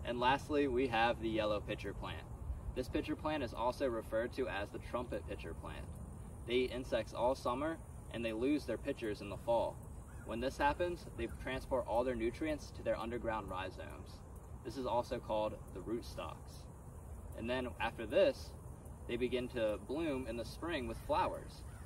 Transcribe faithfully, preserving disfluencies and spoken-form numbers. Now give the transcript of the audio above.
And lastly, we have the yellow pitcher plant. This pitcher plant is also referred to as the trumpet pitcher plant. They eat insects all summer, and they lose their pitchers in the fall. When this happens, they transport all their nutrients to their underground rhizomes. This is also called the rootstocks. And then after this, they begin to bloom in the spring with flowers.